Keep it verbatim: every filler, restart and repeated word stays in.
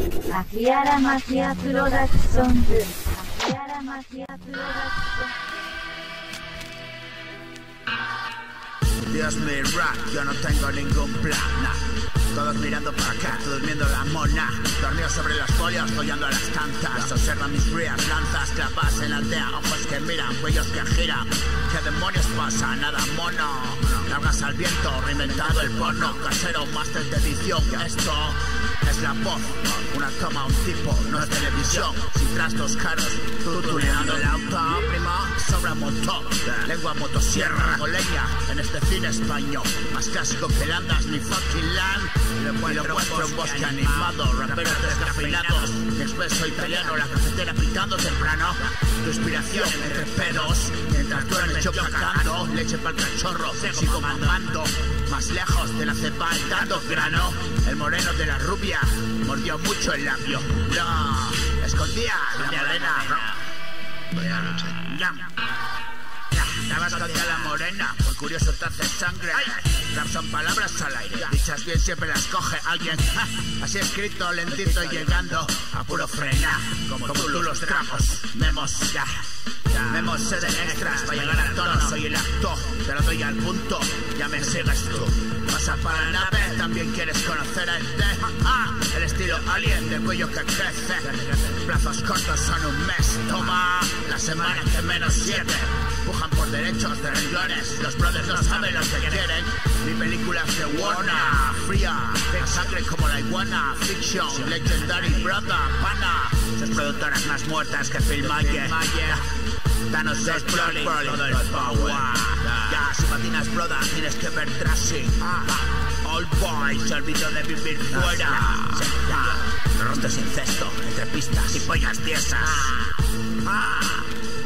Akiara Magia Production. Akiara Magia Production. Dios mi rap, yo no tengo ningún plan, nah. Todos mirando para acá, durmiendo la mona. Dormido sobre los folios, follando a las tantas. Observa mis frías lanzas, clapas en la aldea. Ojos que miran, cuellos que giran. ¿Qué demonios pasa? Nada mono. Largas al viento, reinventado el porno. Casero, máster de edición. Esto es la voz, una toma, un tipo, no es televisión. Sin trastos caros, tú tuneando el auto. Prima, sobra motor, lengua motosierra. O leña en este cine español. Más clásico que landas, mi fucking land. Y lo vuestro un bosque animado, raperos descafeinados, expreso italiano, la cafetera pitando temprano. Tu inspiración entre pedos, mientras duermes yo cagando. Leche pa'l cachorro, sigo mamando. Más lejos de la cepa dando grano. El moreno de la rubia mordió mucho el labio. No, escondía la morena. Estabas contra la morena, por curioso te hace sangre. Rap son palabras al aire, dichas bien siempre las coge alguien. Así escrito, lentito y llegando a puro frena. Como, como tú los tragos, memos ya. Memos se de extras para llegar al tono. Soy el acto, te lo doy al punto, ya me sigues tú. Pasa para la nave, también quieres conocer a este. Ah, el estilo alien de cuello que crece. Plazos cortos son un mes, toma la semana que menos siete. Pujan por derechos de renglones, los brothers no saben lo que quieren. Mi película es de Warner, fría, de sangre como la iguana. Fiction, legendary brother, pana. Sus productoras más muertas que Phil Mayer. Danos es Broly, todo el power. Ya, si patinas broda, tienes que ver trashing. Old boy, se olvidó de vivir fuera. Rostros incesto, entre pistas y pollas tiesas.